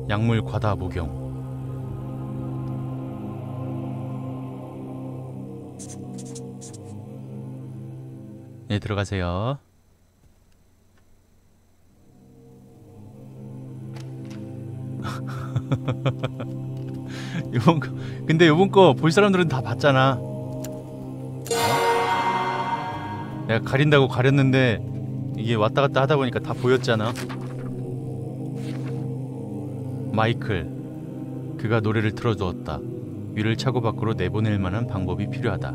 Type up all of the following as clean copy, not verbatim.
약물 과다 복용. 네, 들어가세요. 요번 거, 근데 요번 거 볼 사람들은 다 봤잖아. 내가 가린다고 가렸는데 이게 왔다 갔다 하다 보니까 다 보였잖아. 마이클, 그가 노래를 틀어주었다. 위를 차고 밖으로 내보낼 만한 방법이 필요하다.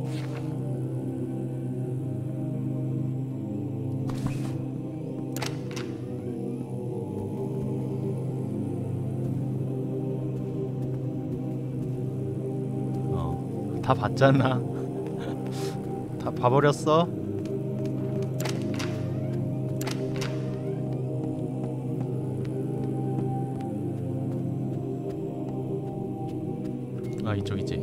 다 봤잖아. 다 봐버렸어. 아, 이쪽이지.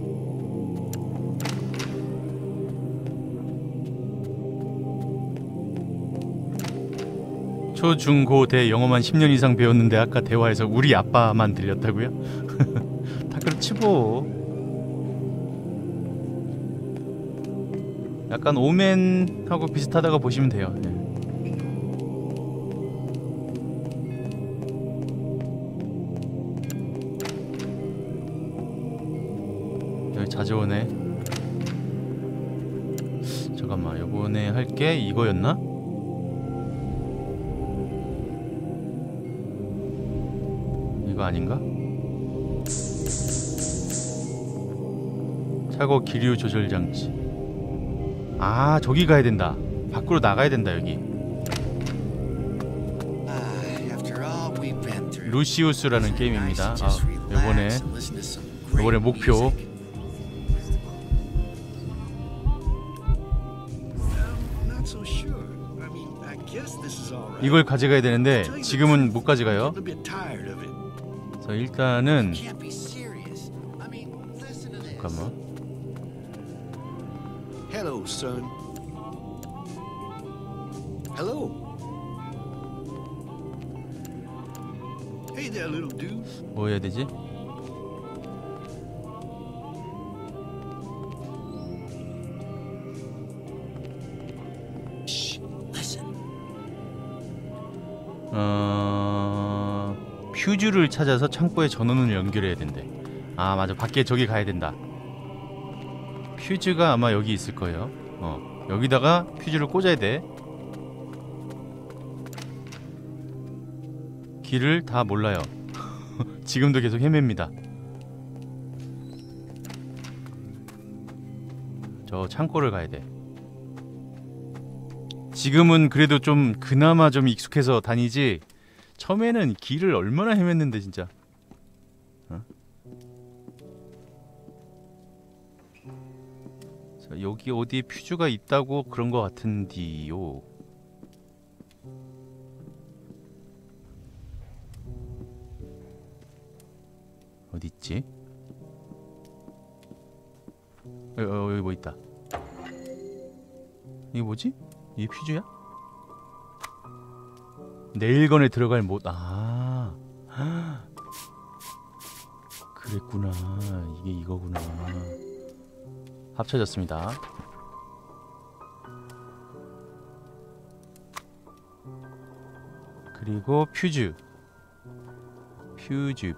초, 중, 고, 대 영어만 10년 이상 배웠는데 아까 대화에서 우리 아빠만 들렸다고요? 다 그렇지 뭐. 약간 오맨하고 비슷하다고 보시면 돼요. 네. 여기 자주 오네. 잠깐만, 요번에 할게 이거였나? 이거 아닌가? 차고 기류 조절 장치. 아, 저기 가야 된다. 밖으로 나가야 된다. 여기 루시우스라는 게임입니다. 요번에 목표. 이걸 가져가야 되는데 지금은 못 가져가요. 자, 일단은 잠깐만. Hello, son. Hello. Hey there, little dude. 뭐 해야 되지? Shh, listen. 퓨즈를 찾아서 창고에 전원을 연결해야 된대. 아, 맞아. 밖에 저기 가야 된다. 퓨즈가 아마 여기 있을 거예요. 여기다가 퓨즈를 꽂아야 돼. 길을 다 몰라요. 지금도 계속 헤맵니다. 저 창고를 가야 돼. 지금은 그래도 좀 그나마 좀 익숙해서 다니지, 처음에는 길을 얼마나 헤맸는데 진짜. 자, 여기 어디에 퓨즈가 있다고 그런 거 같은디요. 어딨지? 여기 뭐 있다. 이게 뭐지? 이게 퓨즈야? 내일건에 들어갈 못. 아, 그랬구나. 이게 이거구나. 합쳐졌습니다. 그리고 퓨즈. 퓨즈.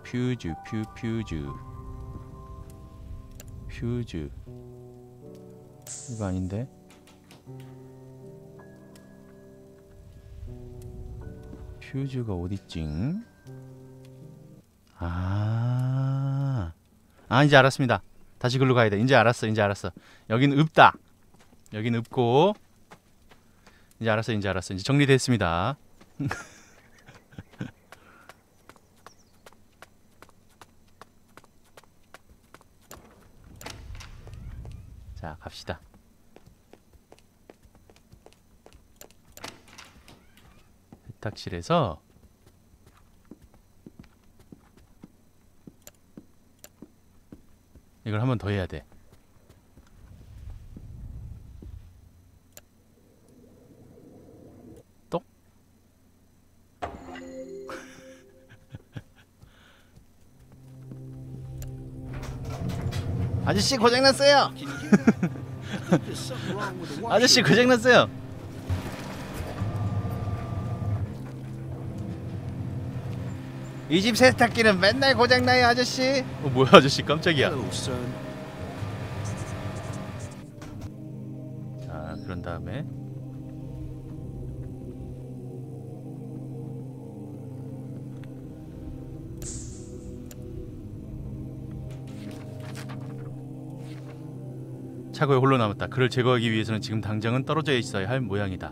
이거 아닌데? 퓨즈가 어딨지? 이제 알았습니다. 다시 글로 가야 돼. 이제 알았어. 여긴 없다. 여긴 없고. 이제 알았어. 이제 정리됐습니다. 자, 갑시다. 세탁실에서 이걸 한 번 더 해야 돼. 똑. 아저씨 고장났어요. Can you hear that? I think there's something wrong with the washer. 아저씨 고장났어요. 이 집 세탁기는 맨날 고장나요 아저씨. 뭐야 아저씨 깜짝이야. Hello, son. 자 그런 다음에 차고에 홀로 남았다. 그를 제거하기 위해서는 지금 당장은 떨어져 있어야 할 모양이다.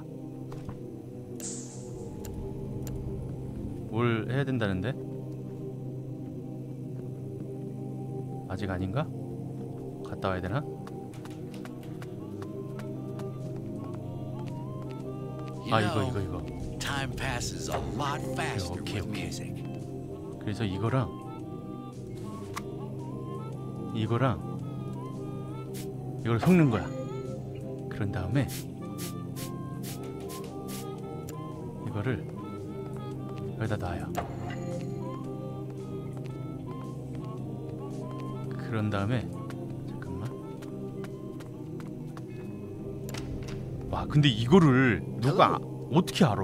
뭘 해야 된다는데? 아직 아닌가? 갔다 와야 되나? 아 이거 Time passes a lot faster 오케이, with 오케이. music. 그래서 이거랑 이걸 섞는 거야. 그런 다음에 이거를 여기다 놔요. 그런 다음에 잠깐만. 와 근데 이거를 누가 어떻게 알아?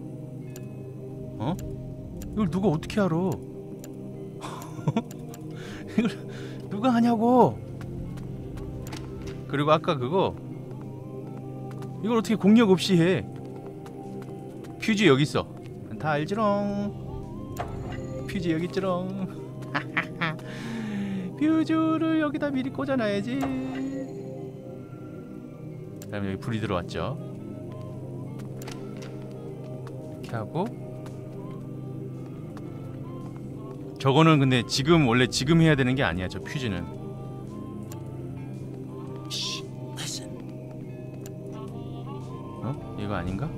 어? 이걸 누가 어떻게 알아? 이걸 누가 하냐고? 그리고 아까 그거 이걸 어떻게 공력 없이 해? 퓨즈 여기 있어. 다 알지롱. 퓨즈 여기 있지롱. 퓨즈를 여기다 미리 꽂아놔야지. 그다음에 여기 불이 들어왔죠. 이렇게 하고 저거는 근데 원래 지금 해야 되는 게 아니야. 저 퓨즈는. Shh, listen. 어? 이거 아닌가?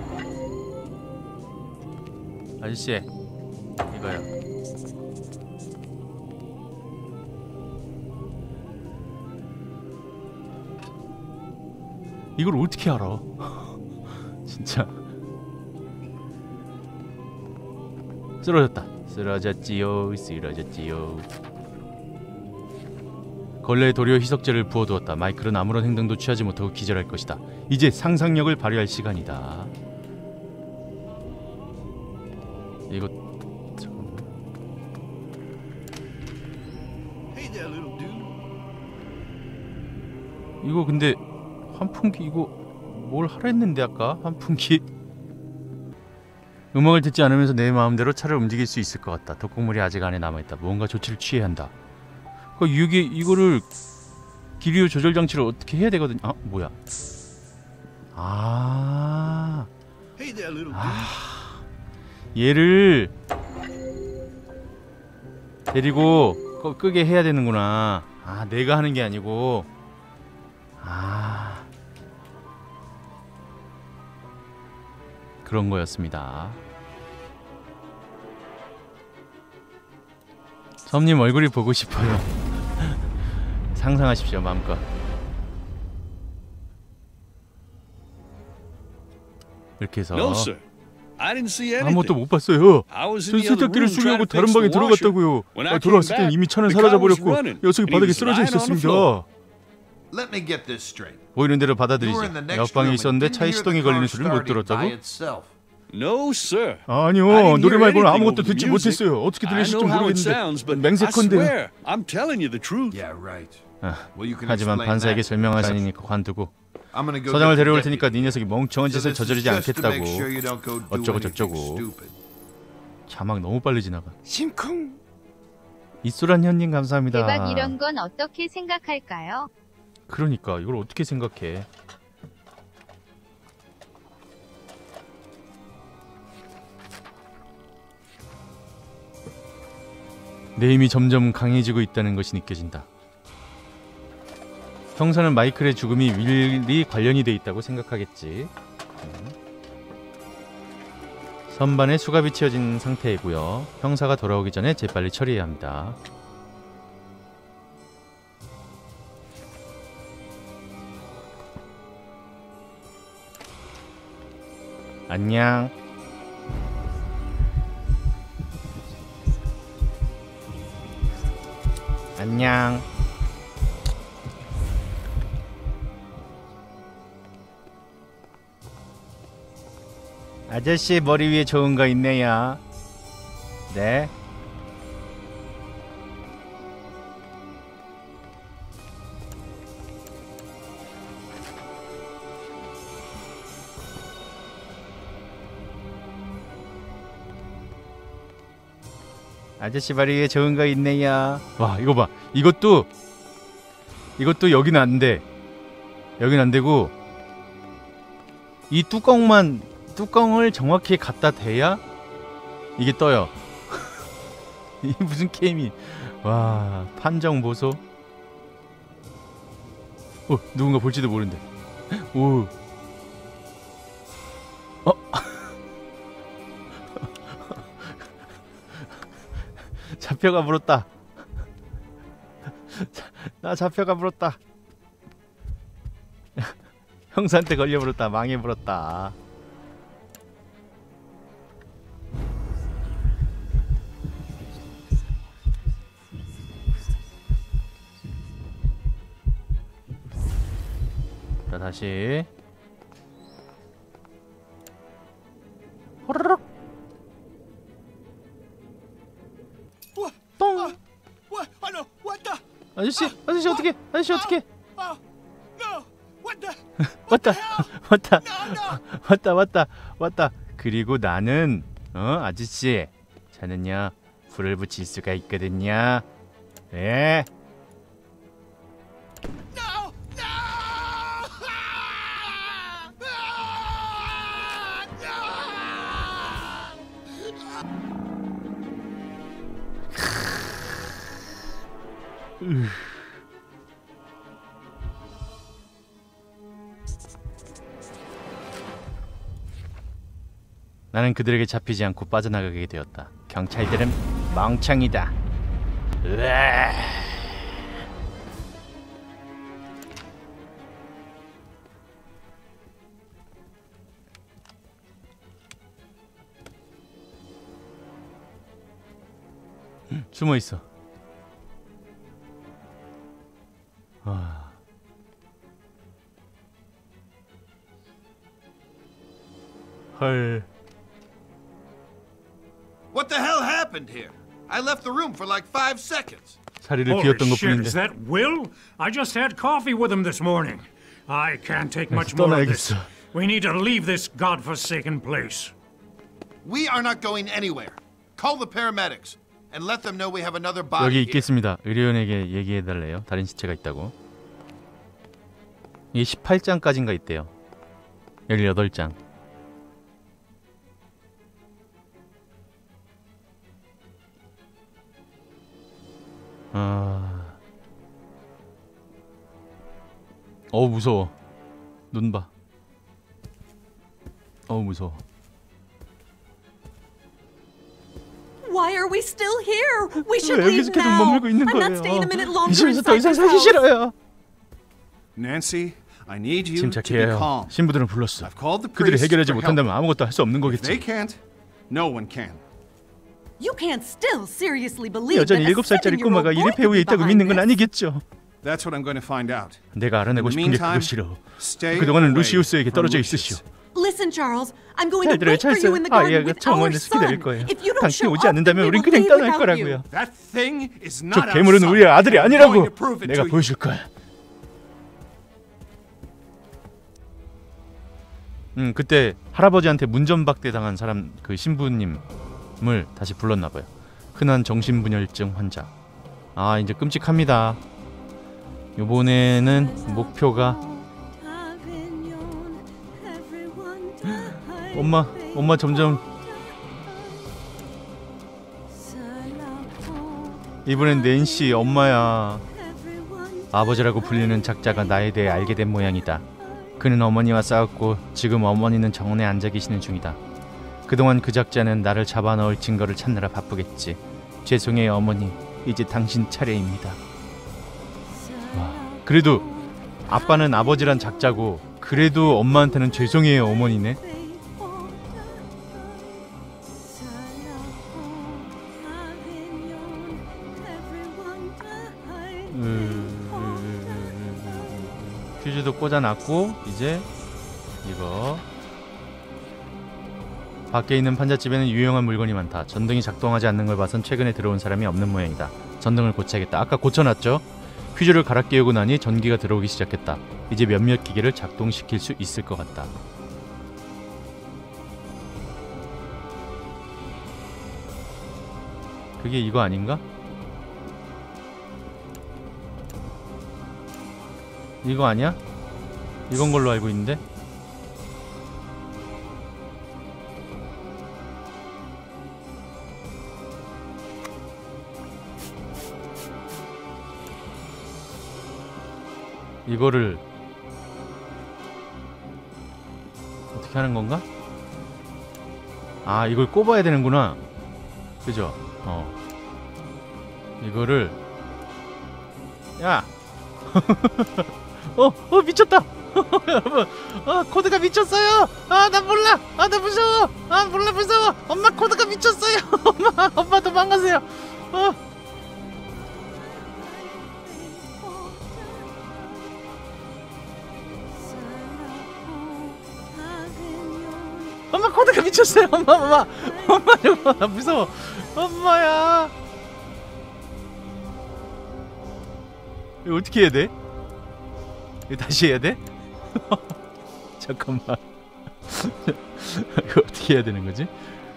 아저씨 이거요. 이걸 어떻게 알아? 진짜 쓰러졌지요. 걸레에 도리어 희석제를 부어두었다. 마이클은 아무런 행동도 취하지 못하고 기절할 것이다. 이제 상상력을 발휘할 시간이다. 이거 잠깐만. Hey there, little dude. 이거 근데 환풍기 이거 뭘 하라 했는데 아까 환풍기 음악을 듣지 않으면서 내 마음대로 차를 움직일 수 있을 것 같다. 독극물이 아직 안에 남아있다. 뭔가 조치를 취해야 한다. 이거를 기류 조절 장치를 어떻게 해야 되거든. 아 뭐야? Hey there, little dude. 얘를 데리고 끄게 해야 되는구나. 내가 하는 게 아니고. 그런 거였습니다. 섬님 얼굴이 보고 싶어요. 상상하십시오 마음껏. 이렇게 해서 No, sir. I didn't see anything. 아무것도 못 봤어요. I was 전 in the other 세탁기를 room trying 수리하고 to 다른 fix 방에 the washer. 들어갔다고요. When I 돌아왔을 came 땐 이미 back, 차는 the guy was 사라져버렸고 running, 녀석이 and he 바닥에 was 쓰러져 lying on the 있었습니다. floor. Let me get this straight. 보이는 대로 You were 받아들이지. in the next 옆방에 room and 있었는데 didn't 차에 hear 시동이 the 걸리는 car 소리를 못 starting by 들었다고? itself. No, sir. 아니요. I didn't 노래 hear 말고는 anything 아무것도 over the 듣지 music. 못했어요. 어떻게 I 들리실지 know how it 모르겠는데 sounds, but I 맹세컨대. swear, I'm telling you the truth. Yeah, right. 아, Well, you can 하지만 explain 판사에게 that. 설명할 사니까 관두고 I'm gonna go 서장을 get the 데려올 deputy. 테니까 네 녀석이 멍청한 So 짓을 this is 저지르지 just to make 않겠다고. sure you don't go do 어쩌고 anything 저쩌고. stupid. 자막 너무 빨리 지나가. 심쿵. 이소란 현님 감사합니다. 대박 이런 건 어떻게 생각할까요? 그러니까 이걸 어떻게 생각해? 내 힘이 점점 강해지고 있다는 것이 느껴진다. 형사는 마이클의 죽음이 밀리 관련이 돼 있다고 생각하겠지. 선반에 수갑이 채워진 상태이고요. 형사가 돌아오기 전에 재빨리 처리해야 합니다. 안녕. 안녕. 아저씨 머리 위에 좋은 거 있네요. 네. 아저씨 머리 위에 좋은 거 있네요. 와, 이거 봐. 이것도 여기는 안 돼. 여기는 안 되고 이 뚜껑을 정확히 갖다 대야 이게 떠요. 이게 무슨 게임이. 와, 판정 보소. 누군가 볼지도 모른대. 오. 잡혀가 물었다. 나 잡혀가 물었다. 형사한테 걸려 물었다. 망해 물었다. 자, 다시 호로록 똥. What? Oh no! What the? 아저씨 어떻게? 아저씨 어떻게? No! What the? 왔다. 그리고 나는 아저씨, 저는요 불을 붙일 수가 있거든요. 예. No! No! 나는 그들에게 잡히지 않고 빠져나가게 되었다. 경찰들은 멍청이다. 으아! 숨어 있어. 헐. What the hell happened here? I left the room for like 5 seconds. 자리를 Holy 비웠던 shit, 것뿐인데. is that Will? I just had coffee with him this morning. I can't take much more of this. 떠나야겠어. We need to leave this godforsaken place. We are not going anywhere. Call the paramedics and let them know we have another body 여기 here. 있겠습니다. 의료원에게 얘기해달래요. 다른 시체가 있다고. 이게 18장까지인가 있대요. 18장. 무서워. 눈 봐. 무서워. Why are we still here? We should 왜 leave 여기서 계속 now. 머물고 있는 I'm 거예요? not staying a minute 이 longer 집에서 더 inside 이상 this 살기 house. 싫어요. Nancy, I need you to be 침착해요. calm. 신부들은 불렀어. I've called the 그들이 priests 해결하지 for 못한다면 help. 아무것도 할 수 없는 If they 거겠지. can't, no one can. You can't still seriously believe 여전히 that a 7살짜리 7-year-old 꼬마가 boy 일의 could 배후에 be 있다고 behind 믿는 건 this. 아니겠죠. That's what I'm going to find out. 내가 알아내고 싶은 게 meantime, 그것이로. Stay 그동안은 away 루시우스에게 from 떨어져 Lucius. 있으시오. Listen, Charles. I'm going 잘 to 들어요, wait for 찰스. you in the garden 얘가 with our 정원에서 기다릴 son. 거예요. If you don't 당신이 show 오지 up, 않는다면 we 우린 will 그냥 leave 떠날 without 거라고요. you. That thing is 저 not our 괴물은 son. 우리의 아들이 I'm 아니라고. going to prove it 내가 to you. 보여줄 거야. 그때 할아버지한테 문전박대 당한 사람, 그 신부님을 다시 불렀나 봐요. 흔한 정신분열증 환자. 이제 끔찍합니다. 이번에는 목표가 엄마 점점 이번엔 낸시 엄마야. 아버지라고 불리는 작자가 나에 대해 알게 된 모양이다. 그는 어머니와 싸웠고 지금 어머니는 정원에 앉아 계시는 중이다. 그동안 그 작자는 나를 잡아넣을 증거를 찾느라 바쁘겠지. 죄송해요 어머니. 이제 당신 차례입니다. 와, 그래도 아빠는 아버지란 작자고 그래도 엄마한테는 죄송해요 어머니네. 퓨즈도 꽂아놨고 이제 이거 밖에 있는 판잣집에는 유용한 물건이 많다. 전등이 작동하지 않는 걸 봐선 최근에 들어온 사람이 없는 모양이다. 전등을 고쳐야겠다. 아까 고쳐놨죠? 퓨즈를 갈아 끼우고 나니 전기가 들어오기 시작했다. 이제 몇몇 기계를 작동시킬 수 있을 것 같다. 그게 이거 아닌가? 이거 아니야? 이건 걸로 알고 있는데? 이거를 어떻게 하는 건가? 아, 이걸 꼽아야 되는구나. 그죠? 이거를 야! 미쳤다! 여러분, 코드가 미쳤어요! 나 몰라! 나 무서워! 몰라, 무서워! 엄마, 코드가 미쳤어요! 엄마 도망가세요! 엄마, 코드가 미쳤어요! 엄마, 나 무서워! 엄마야! 이거 어떻게 해야 돼? 이거 다시 해야 돼? 잠깐만. 이거 어떻게 해야 되는 거지?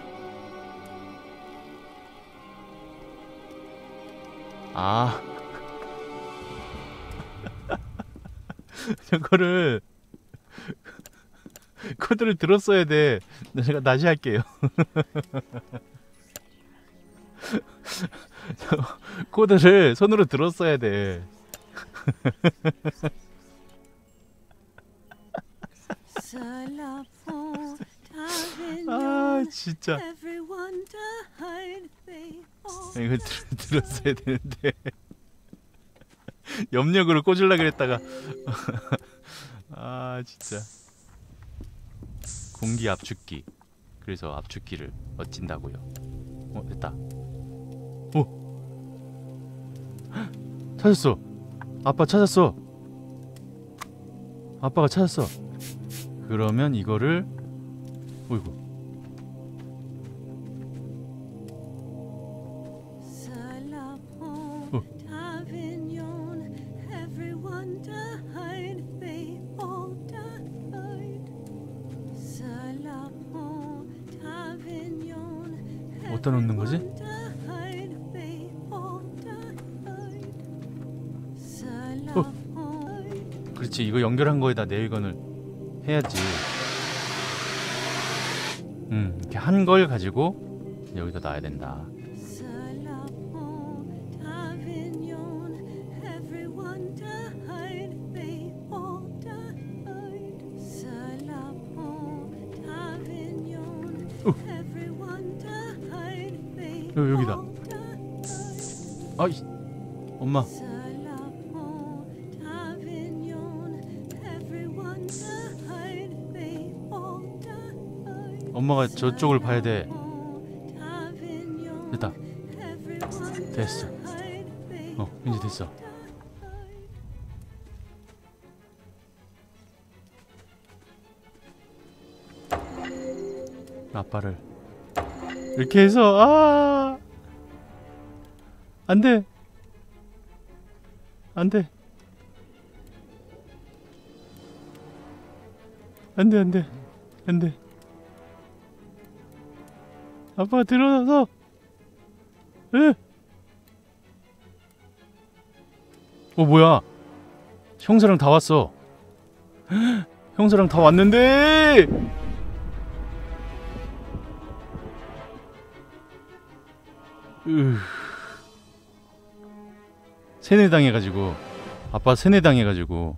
저거를 코드를 들었어야 돼. 제가 다시 할게요. 코드를 손으로 들었어야 돼. 진짜 이거 들었어야 되는데 염력으로 꽂으려 그랬다가 진짜. 공기 압축기. 그래서 압축기를 얻진다고요. 됐다. 찾았어. 아빠 찾았어. 아빠가 찾았어. 그러면 이거를 어이구. 어디다 놓는 거지? 그렇지, 이거 연결한 거에다 내일건을 해야지. 이렇게 한 걸 가지고 여기다 놔야 된다. 여기다. 아이, 엄마. 엄마가 저쪽을 봐야 돼. 됐다. 됐어. 이제 됐어. 아빠를 이렇게 해서 안돼. 안돼. 안돼. 안돼. 아빠 들어서. 뭐야? 형사랑 다 왔어. 형사랑 다 왔는데. 세뇌당해가지고. 아빠 세뇌당해가지고.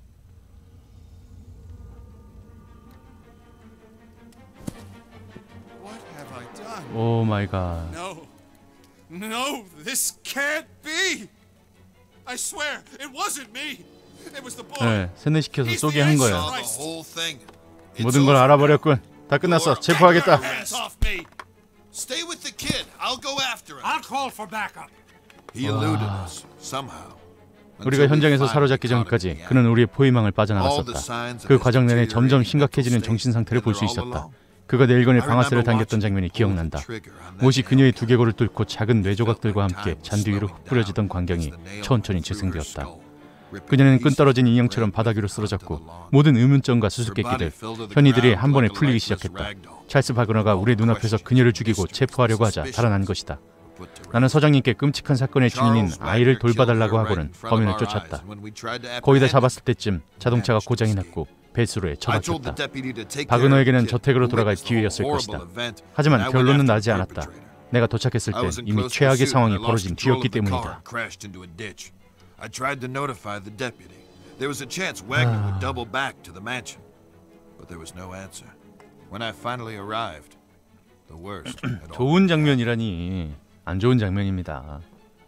오 마이 갓. No, this can't be. I swear, it wasn't me. It was the boy. 네, 세뇌시켜서 쏘게 한 거야. The whole thing. 모든 걸 알아버렸군. 다 끝났어. 체포하겠다. Stay with the kid. I'll go after him. I'll call for backup. He eluded us somehow. 우리가 현장에서 사로잡기 전까지 그는 우리의 포위망을 빠져나갔었다. 그 과정 내내 점점 심각해지는 정신 상태를 볼 수 있었다. 그가 네일건의 방아쇠를 당겼던 장면이 기억난다. 못이 그녀의 두개골을 뚫고 작은 뇌조각들과 함께 잔디 위로 흩뿌려지던 광경이 천천히 재생되었다. 그녀는 끈떨어진 인형처럼 바닥 위로 쓰러졌고 모든 의문점과 수수께끼들, 현이들이 한 번에 풀리기 시작했다. 찰스 바그너가 우리 눈앞에서 그녀를 죽이고 체포하려고 하자 달아난 것이다. 나는 서장님께 끔찍한 사건의 주인인 아이를 돌봐달라고 하고는 범인을 쫓았다. 거의 다 잡았을 때쯤 자동차가 고장이 났고 배수로에 처박혔다. 바그너에게는 저택으로 돌아갈 기회였을 것이다. 하지만 결론은 나지 않았다. 내가 도착했을 때 이미 최악의 상황이 벌어진 뒤였기 때문이다. I tried to notify the deputy. There was a chance Wagner would double back to the mansion, but there was no answer. When I finally arrived, the worst had all. 좋은 장면이라니 안 좋은 장면입니다.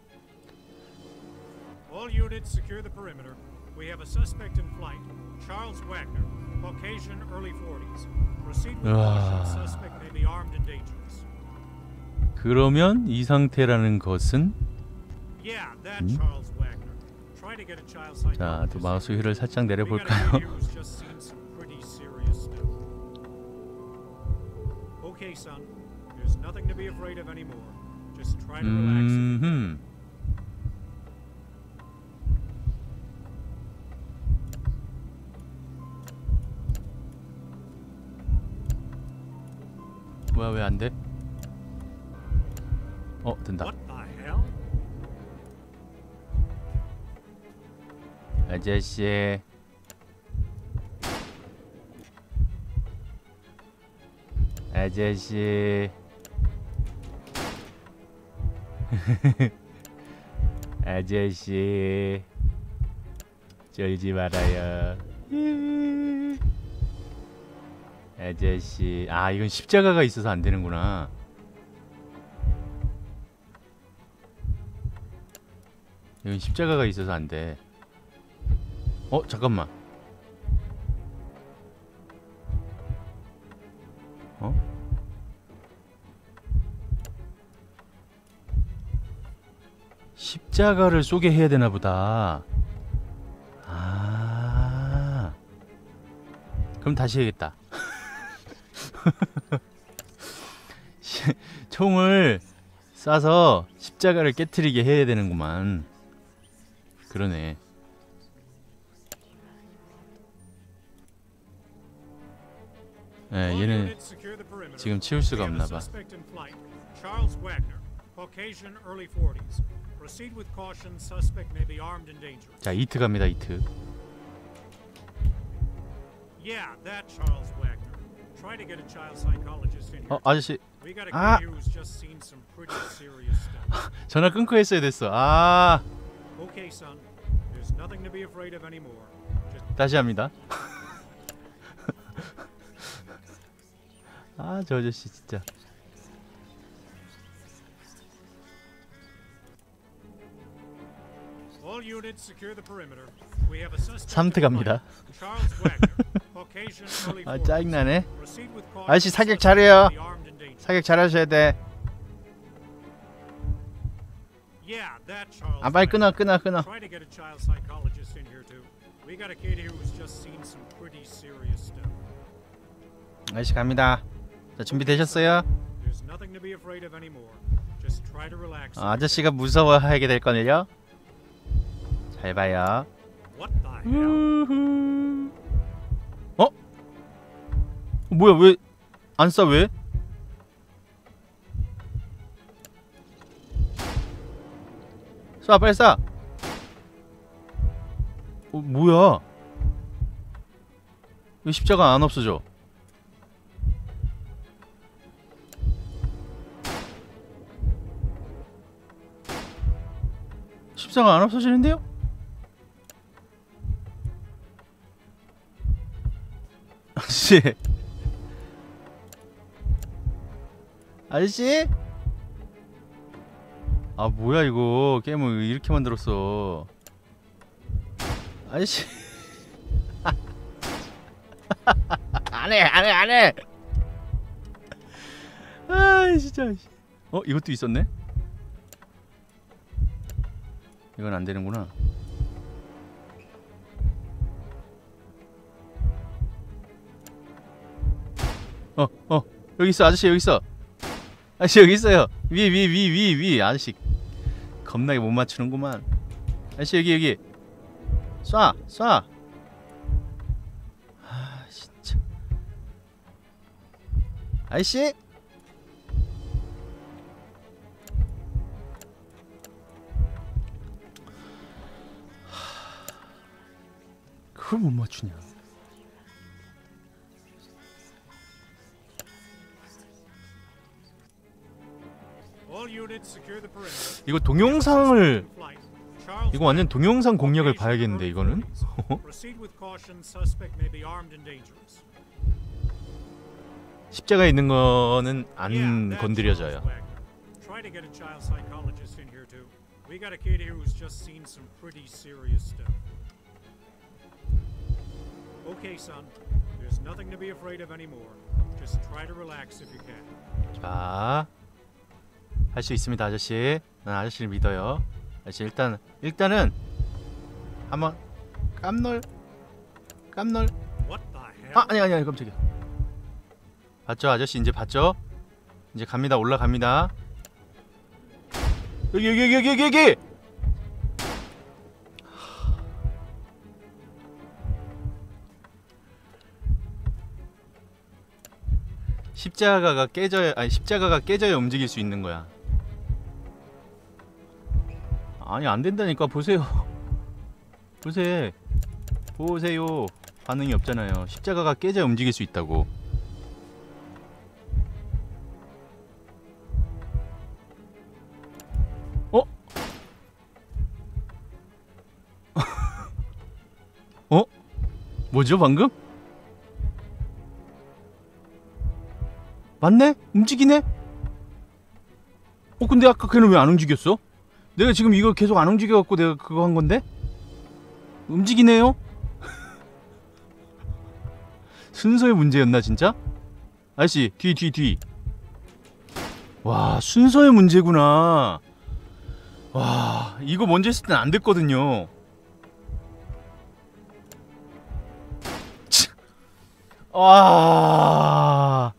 All units secure the perimeter. We have a suspect in flight. Charles Wagner, Caucasian, early 40s. Proceed with caution. Suspect may be armed and dangerous. 그러면 이 상태라는 것은 Yeah, that Charles Wagner. Try to get a child psychologist. 자, 또 마우스 휠을 살짝 내려볼까요? Okay, son. There's nothing to be afraid of anymore. Just try to relax. 뭐야, 왜 안 돼? 된다. What the hell? 아저씨. 아저씨. 아저씨. 쫄지 말아요. 아저씨. 아, 이건 십자가가 있어서 안 되는구나. 이건 십자가가 있어서 안 돼. 잠깐만. 십자가를 쏘게 해야 되나 보다. 아. 그럼 다시 해야겠다. 총을 쏴서 십자가를 깨트리게 해야 되는구만. 그러네. 네, 얘는 지금 치울 수가 없나 봐. Charles Wagner, Caucasian, early 40s. Proceed with caution. Suspect may be armed and dangerous. 자, 이트 갑니다. 이트. Yeah, that Charles Wagner. Try to get a child psychologist in here. 아저씨. We got a kid who's just seen some pretty serious stuff. 전화 끊고 했어야 됐어. 아. Okay, son. There's nothing to be afraid of anymore. 다시 합니다. 아, 저 아저씨 진짜. All units secure the perimeter. We have a suspect. 3트 갑니다. Charles Wagner, Caucasian, early 40s. 아, 짜증나네. Proceed with caution. 아저씨 사격 잘해요. Be armed and dangerous. 사격 잘하셔야 돼. Yeah, that Charles. 아, 빨리 끊어. Try to get a child psychologist in here too. We got a kid here who's just seen some pretty serious stuff. 아저씨 갑니다. 자, 준비되셨어요? There's nothing to be afraid of anymore. Just try to relax. 아저씨가 무서워하게 될 거네요. 잘 봐요. What the hell? 뭐야, 왜 안 쏴? 왜? 쏴, 빨리 쏴. 뭐야? 왜 십자가 안 없어져? 십자가 안 없어지는데요? 아저씨. 아저씨? 아, 뭐야 이거. 게임을 이렇게 만들었어. 아저씨. 안해. 아, 진짜. 이것도 있었네? 이건 안 되는구나. 여기 있어. 아저씨 여기 있어. 아저씨 여기 있어요. 위. 아저씨 겁나게 못 맞추는구만. 아저씨 여기. 쏴. 아 진짜. 아저씨. 그걸 못 맞추냐. All units secure the perimeter. 이거 동영상을 Flight. Charles 이거 완전 동영상 공략을 Location 봐야겠는데 early 이거는. 40s. Proceed with caution. Suspect may be armed and dangerous. 십자가 있는 거는 안 Yeah, that's 건드려져요. Charles Wagner. Try to get a child psychologist in here too. We got a kid here who's just seen some pretty serious stuff. Okay, son. There's nothing to be afraid of anymore. Just try to relax if you can. 자, 할 수 있습니다, 아저씨. 난 아저씨를 믿어요. 아저씨 일단은 한번 깜놀. What the hell? 아, 아니 깜짝이야. 봤죠, 아저씨 이제 봤죠? 이제 갑니다, 올라갑니다. 여기. 십자가가 깨져야 움직일 수 있는 거야. 아니 안 된다니까. 보세요. 반응이 없잖아요. 십자가가 깨져야 움직일 수 있다고. 뭐죠 방금? 맞네? 움직이네? 근데 아까 걔는 왜 안 움직였어? 내가 지금 이거 계속 안 움직여갖고 내가 그거 한 건데? 움직이네요? 순서의 문제였나 진짜? 아저씨 뒤. 와, 순서의 문제구나. 와, 이거 먼저 했을 땐 안 됐거든요. 와.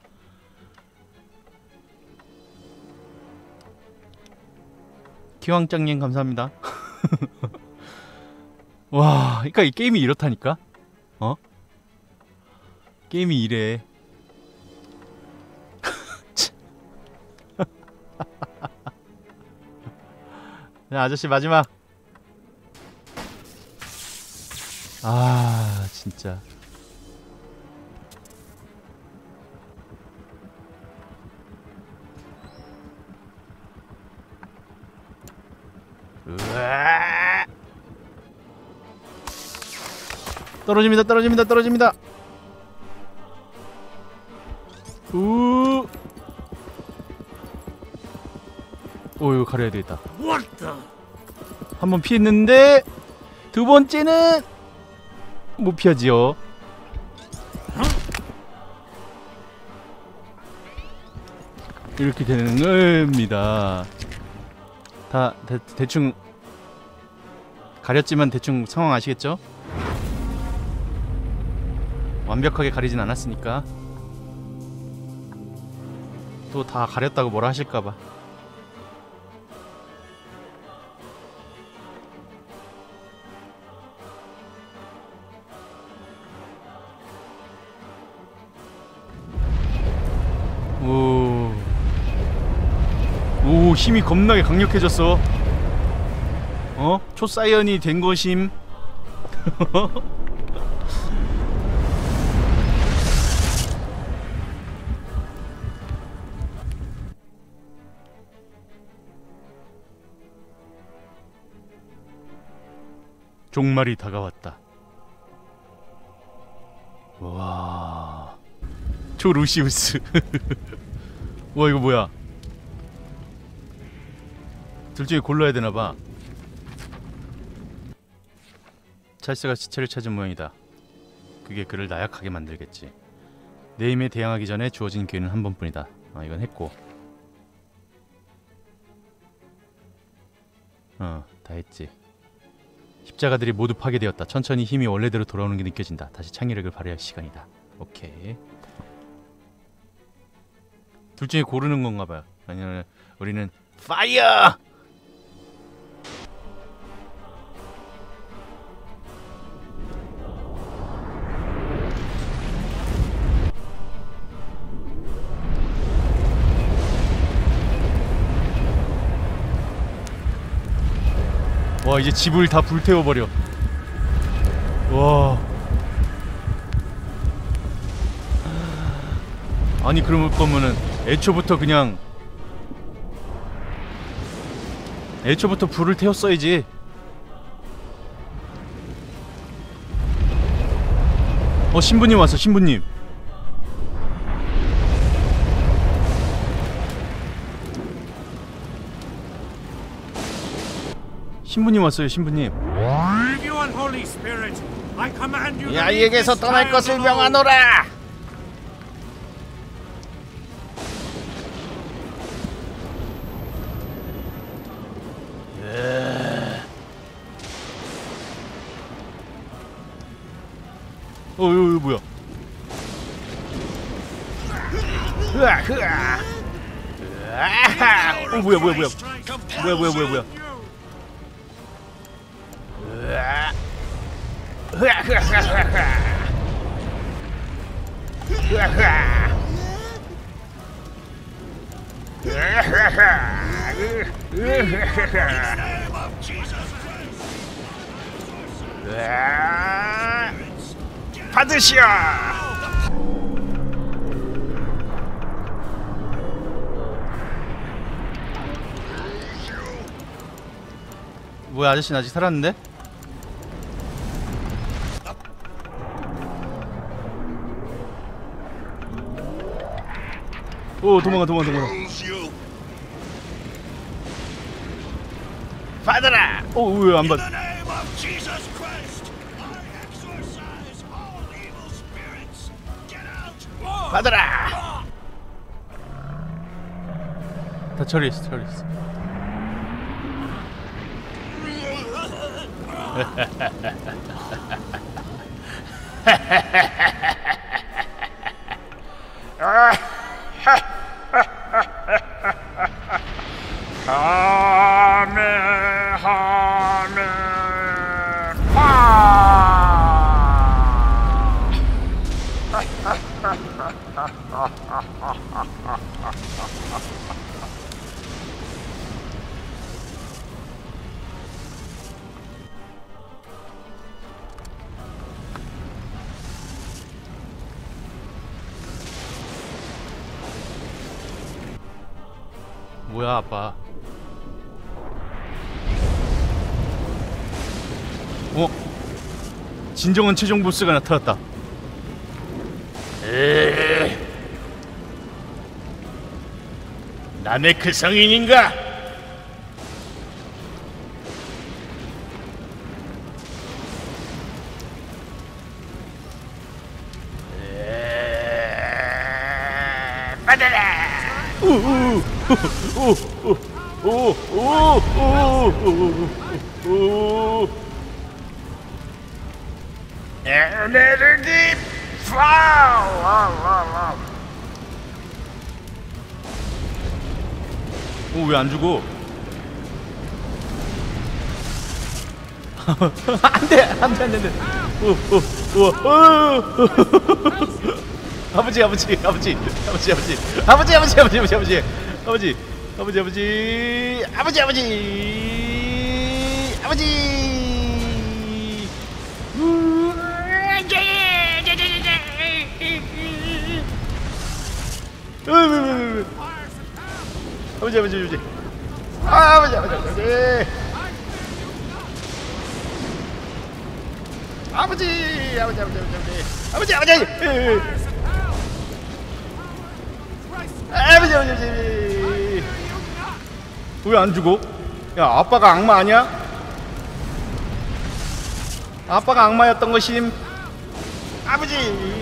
기왕짱님 감사합니다. 와, 그러니까 이 게임이 이렇다니까. 게임이 이래. 자, 아저씨 마지막. 아, 진짜. 으아! 떨어집니다. 이거 가려야 되겠다. 한 번 피했는데 두 번째는 못 피하지요. 이렇게 되는 겁니다. 다 대충 가렸지만 대충 상황 아시겠죠? 완벽하게 가리진 않았으니까. 또 다 가렸다고 뭐라 하실까봐. 오, 힘이 겁나게 강력해졌어. 초사이언이 된 것임. 종말이 다가왔다. 와, 초루시우스. 와, 이거 뭐야? 둘 중에 골라야 되나봐. 찰스가 시체를 찾은 모양이다. 그게 그를 나약하게 만들겠지. 내 힘에 대항하기 전에 주어진 기회는 한 번뿐이다. 이건 했고. 다 했지. 십자가들이 모두 파괴되었다. 천천히 힘이 원래대로 돌아오는 게 느껴진다. 다시 창의력을 발휘할 시간이다. 오케이. 둘 중에 고르는 건가 봐요. 아니면 우리는 파이어! 와, 이제 집을 다 불태워버려. 와. 아니, 그럴 거면은 애초부터 불을 태웠어야지. 신부님 왔어, 신부님. 신부님 왔어요, 신부님. 야에게서 떠날 것을 명하노라. 이거 뭐야? 뭐야? 받으시오. 뭐야, 아저씨는 아직 살았는데? 도망가. 받아라. 왜 안 받? 받아라. 다 처리했어. 뭐야, 아빠? 진정한 최종 보스가 나타났다. 나메크 성인인가? 받아라. 에너지 파워. 왜 안 죽어? 안돼. 아버지. 왜 안 죽어? 야, 아빠가 악마 아니야? 아빠가 악마였던 것임. 아버지.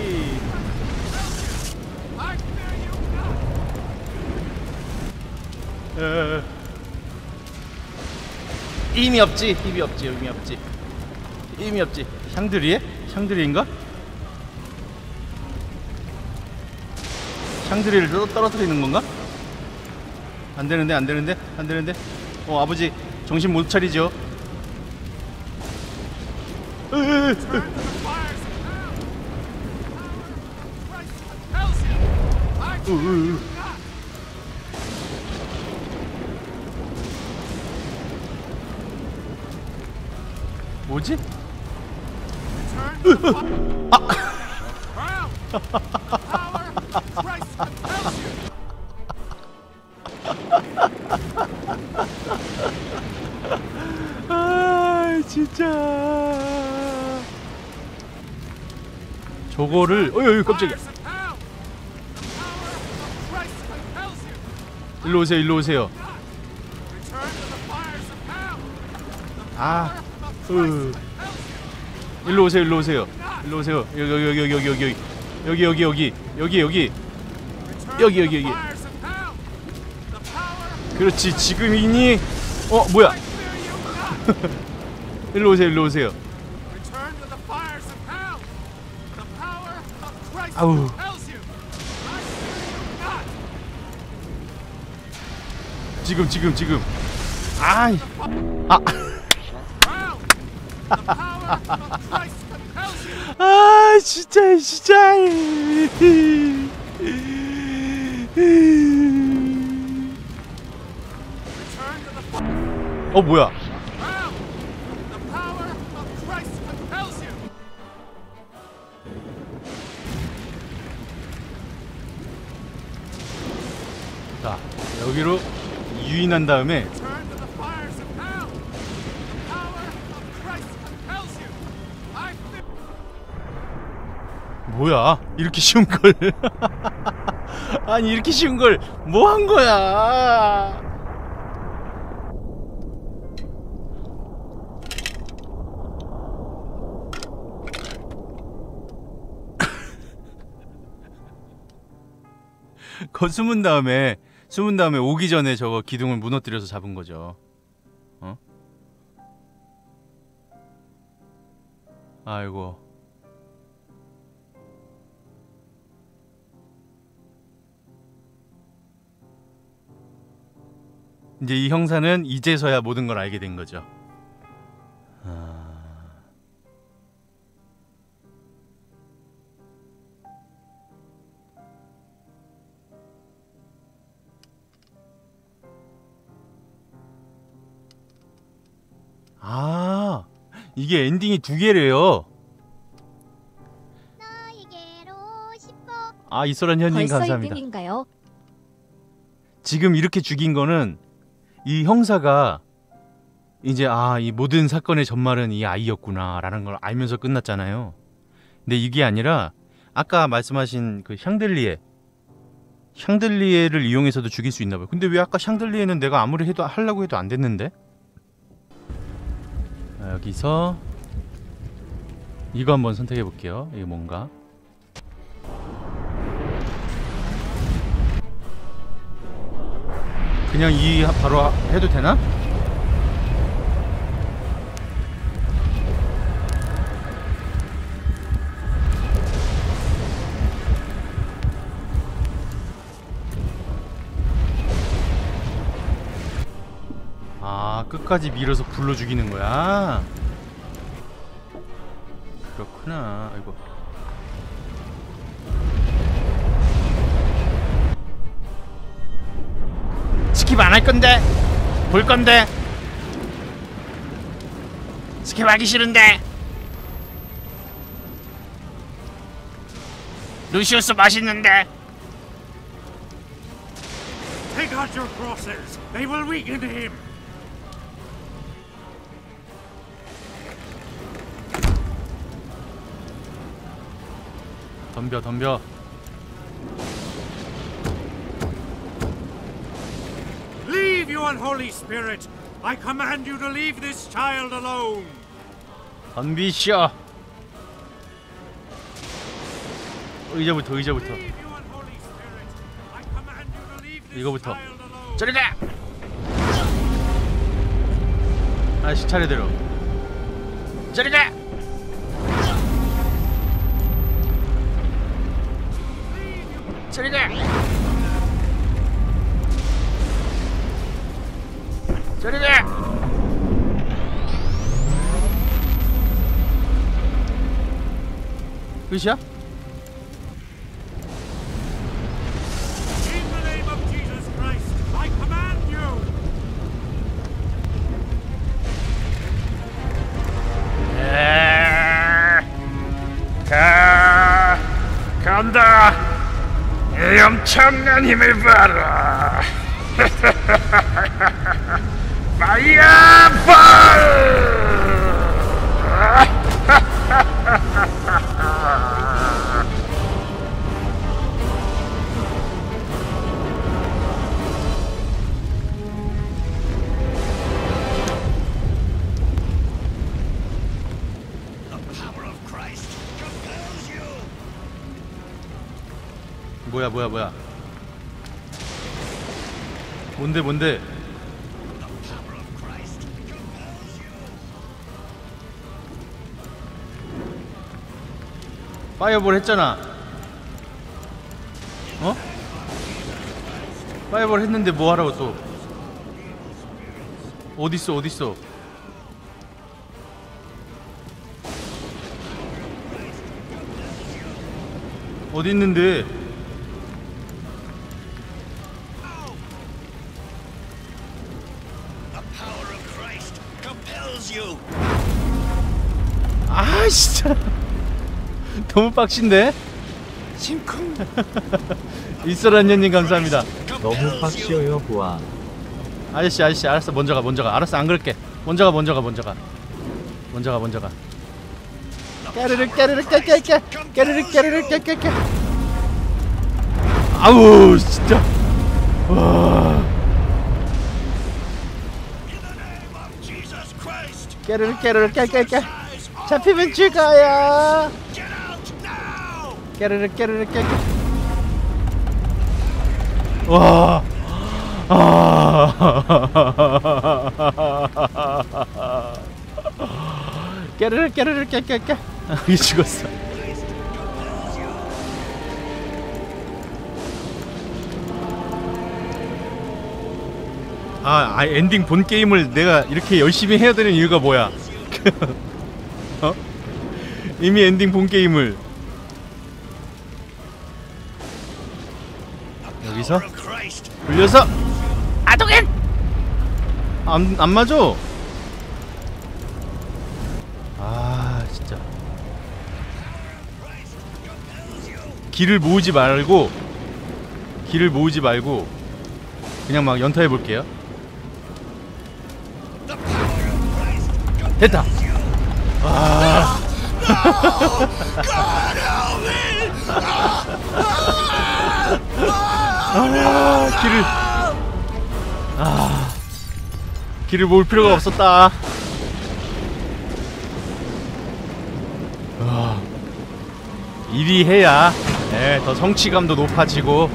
힘이 없지. 샹드리에? 샹드리인가? 샹드리를 떨어뜨리는 건가? 안 되는데, 안 되는데, 안 되는데. 아버지 정신 못 차리죠? 뭐지? 아 진짜 저거를 어이 깜짝이야. 일로 오세요, 일로 오세요. 일로 오세요, 일로 오세요, 일로 오세요. 여기. 그렇지, 지금이니? 뭐야? 일로 오세요, 일로 오세요. 아우. 지금. 아이. 아, 진짜. 뭐야? 자, 여기로 유인한 다음에 뭐야? 이렇게 쉬운 걸? 아니 이렇게 쉬운 걸 뭐 한 거야? 거 숨은 다음에 오기 전에 저거 기둥을 무너뜨려서 잡은 거죠. 아이고. 이제 이 형사는 이제서야 모든 걸 알게 된 거죠. 이게 엔딩이 두 개래요. 이소란 현님 감사합니다. 엔딩인가요? 지금 이렇게 죽인 거는 이 형사가 이제 이 모든 사건의 전말은 이 아이였구나 라는 걸 알면서 끝났잖아요. 근데 이게 아니라 아까 말씀하신 그 샹들리에를 이용해서도 죽일 수 있나봐요. 근데 왜 아까 샹들리에는 내가 아무리 해도 하려고 해도 안 됐는데? 여기서 이거 한번 선택해 볼게요. 이게 뭔가? 그냥 바로 해도 되나? 끝까지 밀어서 불러 죽이는 거야? 그렇구나. 아이고. 스킵 안 할 건데, 볼 건데. 스킵 하기 싫은데. 루시우스 맛있는데. Take out your crosses. They will weaken him. 덤벼. Leave, you unholy spirit! I command you to leave this child alone! 덤비셔. 의자부터. Leave, you unholy spirit! I command you to leave this 이거부터. child alone! 저리 가. 아저씨 차례대로. 저리 가. 저리 가. 저리 가. 끝이야? In the name of Jesus Christ, I command you! 간다. 이 엄청난 힘을 봐라. 파이어볼! 뭐야 뭔데 파이어볼 했잖아. 어? 파이어볼 했는데 뭐 하라고 또? 어딨어 어디 있는데? 아 진짜 너무 빡신데? 심쿵. 일설한년님 감사합니다. 너무 빡시어요 보아. 아저씨 알았어. 먼저 가. 알았어, 안 그럴게. 먼저 가. 깨르르 깨. 아우 진짜. 와. 깨르르 깨. 잡히면 죽어요. 깨르르 깨. 와. 깨르르 깨. 이 죽었어. 엔딩 본 게임을 내가 이렇게 열심히 해야 되는 이유가 뭐야? 어? 이미 엔딩 본 게임을 여기서 굴려서 아동엔 안 맞아. 아 진짜 길을 모으지 말고 그냥 막 연타해 볼게요. 됐다. 아. 길을 모을 필요가 없었다. 이리 해야 더 성취감도 높아지고.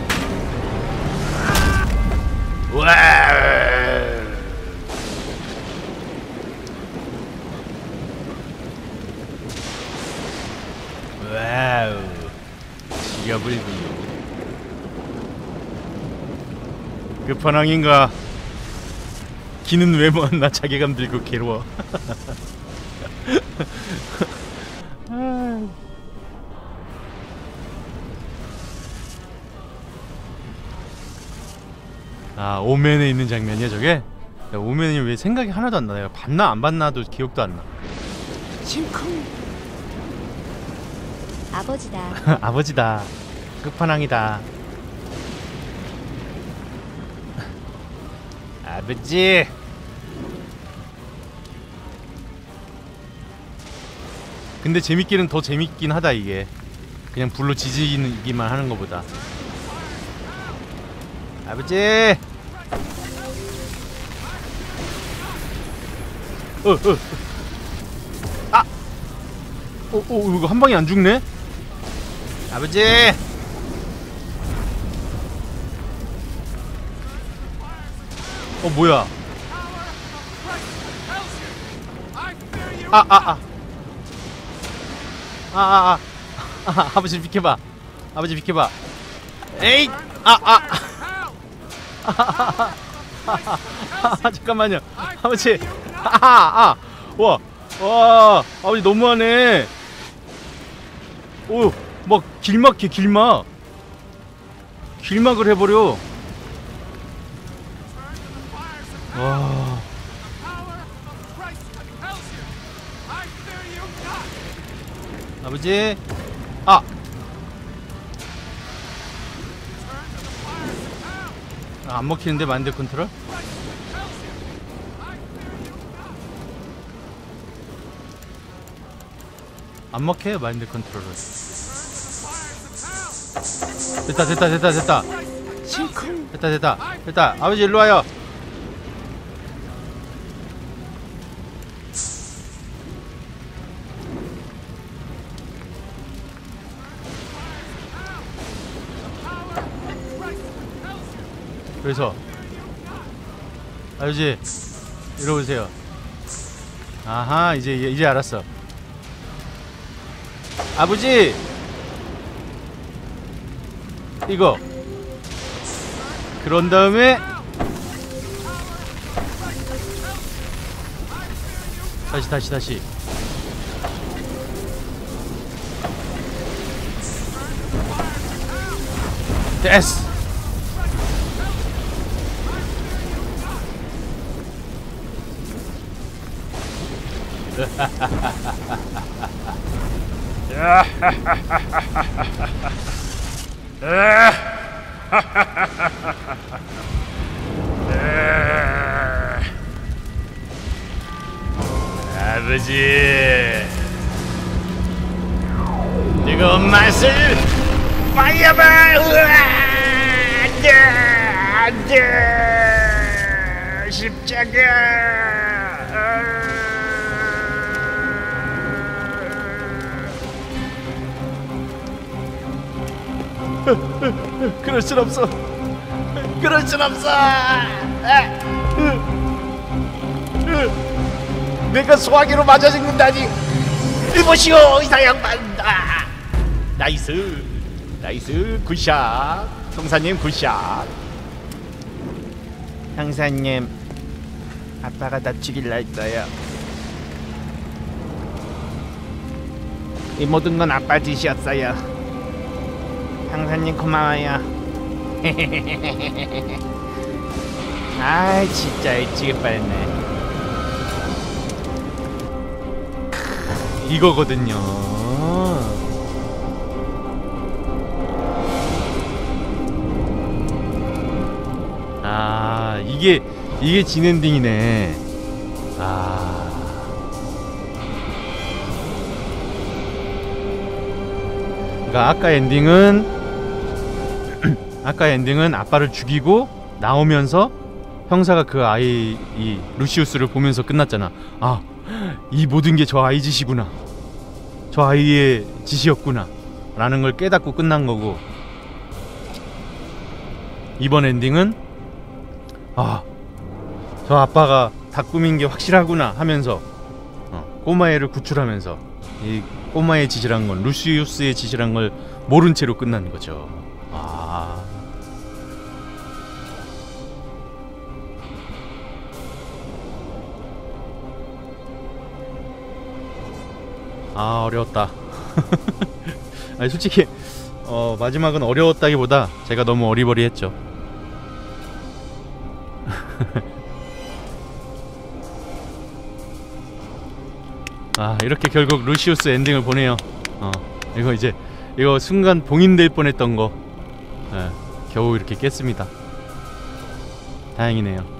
와우, 지겨불구요. 끝판왕인가? 기는 왜 뭐하나 자괴감 들고 괴로워. 오멘에 있는 장면이야 저게? 야, 오멘이 왜 생각이 하나도 안 나. 내가 봤나 안 봤나도 기억도 안 나. 심쿵. 아버지다. 아버지다. 끝판왕이다. 아버지. 근데 재밌기는 더 재밌긴 하다 이게. 그냥 불로 지지기만 하는 것보다. 아버지. 이거 한 방에 안 죽네? 아버지! 뭐야? 아버지 비켜봐. 아버지 비켜봐. 에이! 잠깐만요. 아버지. 와, 아버지 너무하네. 오, 막 길막을 해버려. 와. 아버지. 안 먹히는데 마인드 컨트롤? 안 먹혀요 마인드 컨트롤은. 됐다. 됐다. 아버지 일로 와요. 그래서 아버지 이리 오세요. 아하, 이제 알았어. 아버지 이거 그런 다음에 다시 됐어. 아버지, 뜨거운 맛을 파이어볼! 안돼! 십자가! 그럴 순 없어. 내가 소화기로 맞아 죽는다니. 이보시오 이사 양반. 나이스 굿샷. 형사님 굿샷. 형사님, 아빠가 나 죽일라 했어요. 이 모든 건 아빠 짓이었어요. 형사님 고마워요. 아 진짜 일찍 뻔했네. 이거거든요. 아 이게 진엔딩이네. 그러니까 아까 엔딩은 아빠를 죽이고 나오면서 형사가 그 아이 이 루시우스를 보면서 끝났잖아. 아, 이 모든 게 저 아이 짓이구나. 저 아이의 짓이었구나. 라는 걸 깨닫고 끝난 거고, 이번 엔딩은 저 아빠가 다 꾸민 게 확실하구나 하면서 꼬마애를 구출하면서 이 꼬마의 짓이란 건, 루시우스의 짓이란 걸 모른 채로 끝난 거죠. 어려웠다. 아니 솔직히 마지막은 어려웠다기보다 제가 너무 어리버리했죠. 이렇게 결국 루시우스 엔딩을 보네요. 이거 순간 봉인될 뻔했던 거 겨우 이렇게 깼습니다. 다행이네요.